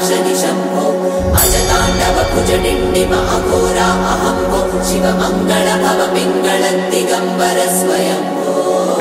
निटलाक्षनि शम्भो अजताण्डव भुजडिण्डिम अघोरा अहम्भो शिवमङ्गल भव पिङ्गळ दिगम्बर स्वयम्भो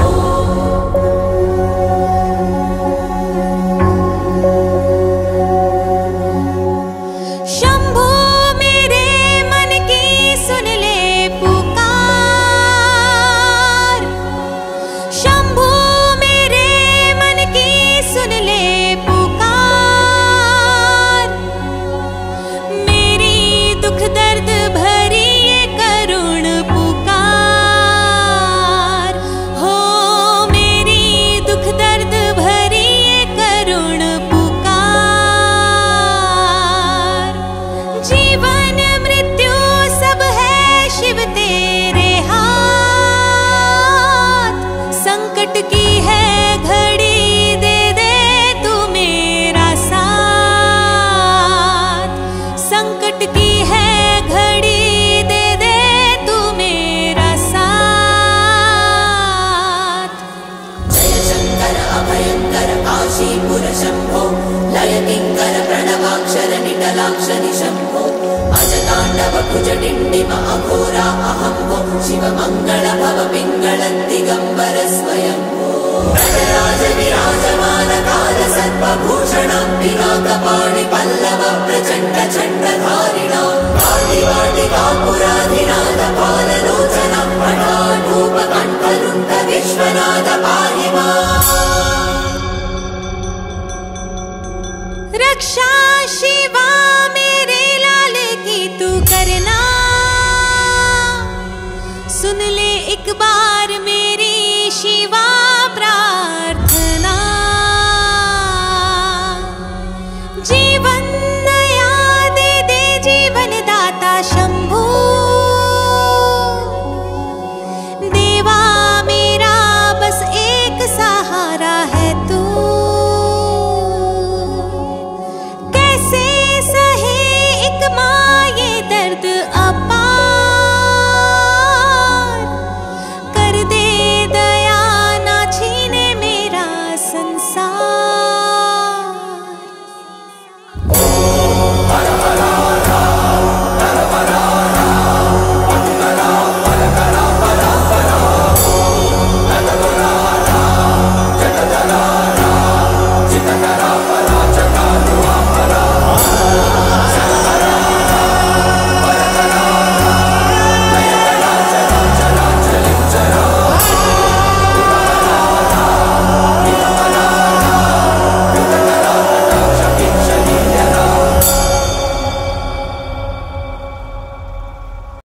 शम्भो लय किङ्कर प्रणवाक्षर निटलाक्षनि शम्भो अजताण्डव भुजडिण्डिम अघोरा अहम्भो शिवमङ्गल भव पिङ्गळ दिगम्बर स्वयम्भो नटराज विराजमान काल सर्वभूषणां पिनाकपाणि पल्लव प्रचण्ड चण्डधारिणां वाटिवाटिकापुराधिनाथ पाललोचनां पटाटोपकण्ठलुण्ठ विश्वनाथ पाहि माम् रक्षा शिवा